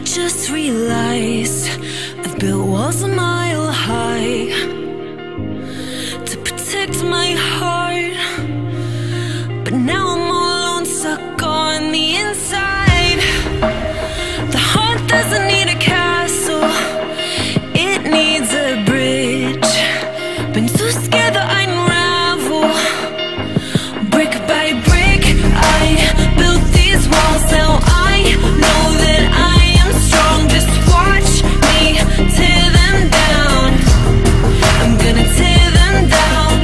just realized I've built walls a mile high to protect my heart, but now I'm all alone, stuck on the inside. The heart doesn't need a castle, it needs a bridge. Been too scared that I'd unravel. Brick by brick, I built these walls. Now I know that I am strong. Just watch me tear them down. I'm gonna tear them down.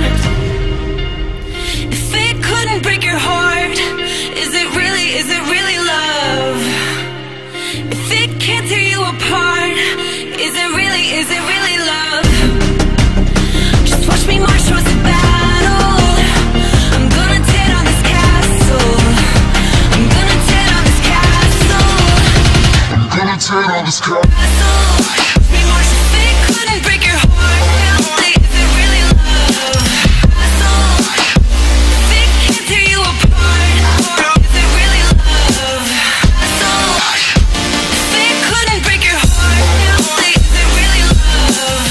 If it couldn't break your heart, is it really love? If it can't tear you apart, is it really love? Just watch me march towards the battle. I'm gonna tear down this castle. I'm gonna tear down this castle. I'm gonna tear down this castle. Watch me march. If it couldn't break your heart, is it really love? If it can't tear you apart, is it really love? If it couldn't break your heart, is it really love?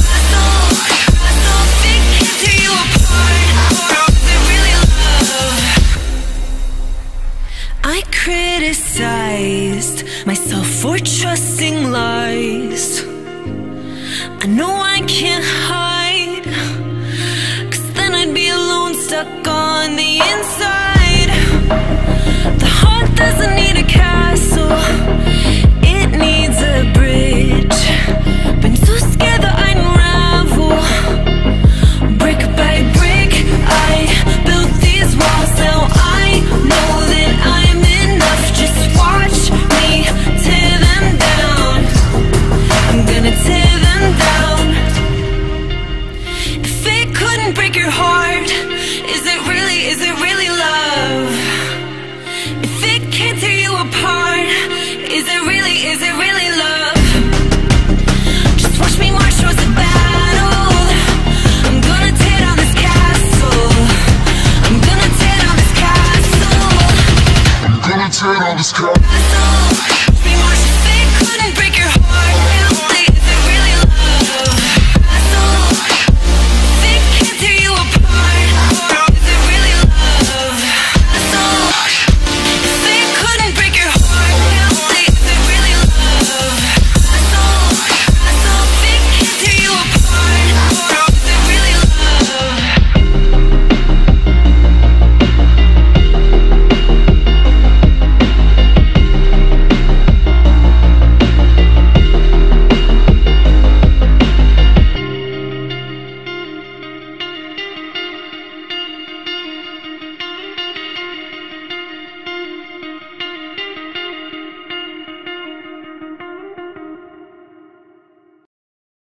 If it can't tear you apart, is it really love? I criticized myself for trusting lies. I know I can't hide, 'cause then I'd be alone, stuck on the inside. The heart doesn't need a castle, it needs a bridge.